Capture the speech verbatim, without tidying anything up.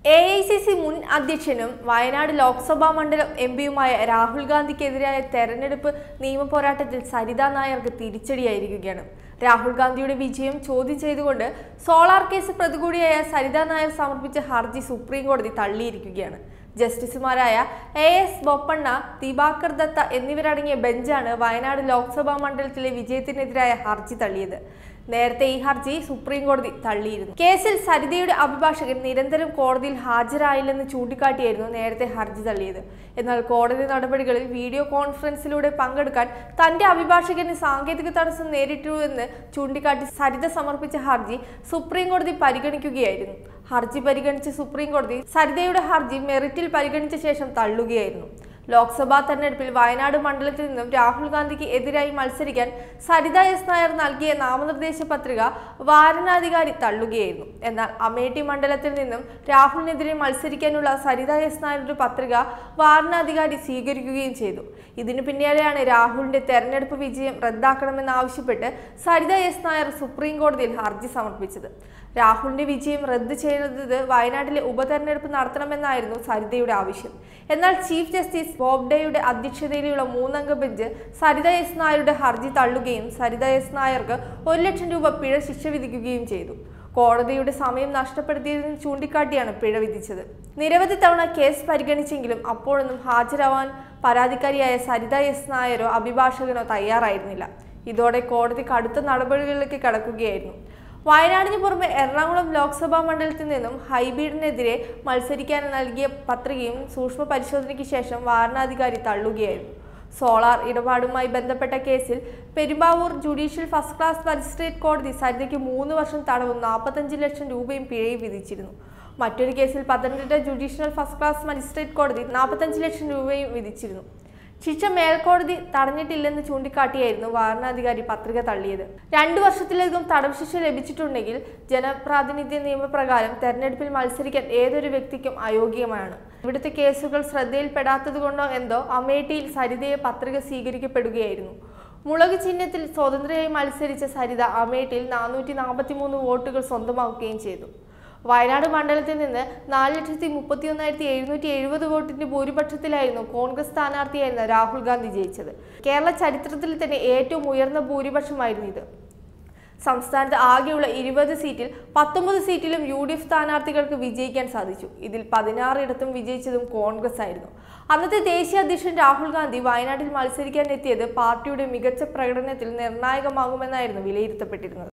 A I C C മുൻ അധ്യക്ഷനും വയനാട് ലോക്സഭാ മണ്ഡലം എം പിയുമായ രാഹുൽ ഗാന്ധിക്കെതിരായ തെരഞ്ഞെടുപ്പ് നിയമ പോരാട്ടത്തിൽ സരിതാ നായർക്ക് തിരിച്ചടിയായിരിക്കുകയാണ്. രാഹുൽ ഗാന്ധിയുടെ വിജയം ചോദ്യം ചെയ്തുകൊണ്ട് സോളാർ കേസ് പ്രതികൂടിയായ സരിതാ നായർ സമർപ്പിച്ച ഹർജി സുപ്രീം കോടതി തള്ളിയിരിക്കുകയാണ്. ജസ്റ്റിസുമാരായ എ എസ് ബൊപ്പണ്ണ, ദിവാകർ ദത്ത എന്നിവരടങ്ങിയ ബെഞ്ചാണ് വയനാട് ലോക്സഭാ മണ്ഡലത്തിലെ വിജയത്തിനെതിരായ ഹർജി തള്ളിയത്. നേരത്തെ ഈ ഹർജി സുപ്രീം കോടതി തള്ളിയിരുന്നു. കേസിൽ സരിതയുടെ അഭിഭാഷകൻ നിരന്തരം കോടതിയിൽ ഹാജരായില്ലെന്ന് ചൂണ്ടിക്കാട്ടിയായിരുന്നു നേരത്തെ ഹർജി തള്ളിയത്. എന്നാൽ കോടതി നടപടികളിൽ വീഡിയോ കോൺഫറൻസിലൂടെ പങ്കെടുക്കാൻ തന്റെ അഭിഭാഷകന് സാങ്കേതിക തടസ്സം നേരിട്ടുവെന്ന് ചൂണ്ടിക്കാട്ടി സരിത സമർപ്പിച്ച ഹർജി സുപ്രീം കോടതി പരിഗണിക്കുകയായിരുന്നു. ഹർജി പരിഗണിച്ച സുപ്രീം കോടതി സരിതയുടെ ഹർജി മെറിറ്റിൽ പരിഗണിച്ച ശേഷം തള്ളുകയായിരുന്നു. ലോക്സഭാ തെരഞ്ഞെടുപ്പിൽ വയനാട് മണ്ഡലത്തിൽ നിന്നും രാഹുൽ ഗാന്ധിക്ക് എതിരായി മത്സരിക്കാൻ സരിത എസ് നായർ നൽകിയ നാമനിർദ്ദേശ പത്രിക വാരണാധികാരി തള്ളുകയായിരുന്നു. എന്നാൽ അമേഠി മണ്ഡലത്തിൽ നിന്നും രാഹുലിനെതിരെ മത്സരിക്കാനുള്ള സരിത എസ് നായരുടെ പത്രിക വാരണാധികാരി സ്വീകരിക്കുകയും ചെയ്തു. ഇതിനു പിന്നാലെയാണ് രാഹുലിന്റെ തെരഞ്ഞെടുപ്പ് വിജയം റദ്ദാക്കണമെന്നാവശ്യപ്പെട്ട് സരിത എസ് നായർ സുപ്രീം കോടതിയിൽ ഹർജി സമർപ്പിച്ചത്. രാഹുലിന്റെ വിജയം റദ്ദ് ചെയ്യുന്നത് വയനാട്ടിലെ ഉപതെരഞ്ഞെടുപ്പ് നടത്തണമെന്നായിരുന്നു സരിതയുടെ ആവശ്യം. എന്നാൽ ചീഫ് ജസ്റ്റിസ് ബോബ്ഡെയുടെ അധ്യക്ഷതയിലുള്ള മൂന്നംഗ ബെഞ്ച് സരിത എസ് നായരുടെ ഹർജി തള്ളുകയും സരിത എസ് നായർക്ക് ഒരു ലക്ഷം രൂപ പിഴ ശിക്ഷ വിധിക്കുകയും ചെയ്തു. കോടതിയുടെ സമയം നഷ്ടപ്പെടുത്തിയതിന് ചൂണ്ടിക്കാട്ടിയാണ് പിഴ വിധിച്ചത്. നിരവധി തവണ കേസ് പരിഗണിച്ചെങ്കിലും അപ്പോഴൊന്നും ഹാജരാവാൻ പരാതിക്കാരിയായ സരിത എസ് നായരോ അഭിഭാഷകനോ തയ്യാറായിരുന്നില്ല. ഇതോടെ കോടതി കടുത്ത നടപടികളിലേക്ക് കടക്കുകയായിരുന്നു. വയനാടിന് പുറമെ എറണാകുളം ലോക്സഭാ മണ്ഡലത്തിൽ നിന്നും ഹൈബീഡിനെതിരെ മത്സരിക്കാൻ നൽകിയ പത്രികയും സൂക്ഷ്മ പരിശോധനയ്ക്ക് ശേഷം വാരണാധികാരി തള്ളുകയായിരുന്നു. സോളാർ ഇടപാടുമായി ബന്ധപ്പെട്ട കേസിൽ Perumbavoor judicial first class magistrate കോടതി സരിതയ്ക്ക് മൂന്ന് വർഷം തടവും നാൽപ്പത്തഞ്ച് ലക്ഷം രൂപയും പിഴയും വിധിച്ചിരുന്നു. മറ്റൊരു കേസിൽ Pathanamthitta judicial first class magistrate കോടതി നാൽപ്പത്തഞ്ച് ലക്ഷം രൂപയും വിധിച്ചിരുന്നു. ശിക്ഷ മേൽക്കോടതി തടഞ്ഞിട്ടില്ലെന്ന് ചൂണ്ടിക്കാട്ടിയായിരുന്നു വാരണാധികാരി പത്രിക തള്ളിയത്. രണ്ടു വർഷത്തിലധികം തടവ് ശിക്ഷ ലഭിച്ചിട്ടുണ്ടെങ്കിൽ ജനപ്രാതിനിധ്യ നിയമപ്രകാരം തെരഞ്ഞെടുപ്പിൽ മത്സരിക്കാൻ ഏതൊരു വ്യക്തിക്കും അയോഗ്യമാണ്. ഇവിടുത്തെ കേസുകൾ ശ്രദ്ധയിൽപ്പെടാത്തതുകൊണ്ടോ എന്തോ അമേഠിയിൽ സരിതയെ പത്രിക സ്വീകരിക്കപ്പെടുകയായിരുന്നു. മുളക് ചിഹ്നത്തിൽ സ്വതന്ത്രയായി മത്സരിച്ച സരിത അമേഠിയിൽ നാനൂറ്റി നാൽപ്പത്തി മൂന്ന് വോട്ടുകൾ സ്വന്തമാക്കുകയും ചെയ്തു. വയനാട് മണ്ഡലത്തിൽ നിന്ന് നാല് ലക്ഷത്തി മുപ്പത്തി ഒന്നായിരത്തി എഴുന്നൂറ്റി എഴുപത് വോട്ടിന്റെ ഭൂരിപക്ഷത്തിലായിരുന്നു കോൺഗ്രസ് സ്ഥാനാർത്ഥിയായിരുന്ന രാഹുൽ ഗാന്ധി ജയിച്ചത്. കേരള ചരിത്രത്തിൽ തന്നെ ഏറ്റവും ഉയർന്ന ഭൂരിപക്ഷമായിരുന്നു ഇത്. സംസ്ഥാനത്ത് ആകെയുള്ള ഇരുപത് സീറ്റിൽ പത്തൊമ്പത് സീറ്റിലും യു ഡി എഫ് സ്ഥാനാർത്ഥികൾക്ക് വിജയിക്കാൻ സാധിച്ചു. ഇതിൽ പതിനാറിടത്തും വിജയിച്ചതും കോൺഗ്രസ് ആയിരുന്നു. അന്നത്തെ ദേശീയ അധ്യക്ഷൻ രാഹുൽ ഗാന്ധി വയനാട്ടിൽ മത്സരിക്കാൻ എത്തിയത് പാർട്ടിയുടെ മികച്ച പ്രകടനത്തിൽ നിർണായകമാകുമെന്നായിരുന്നു വിലയിരുത്തപ്പെട്ടിരുന്നത്.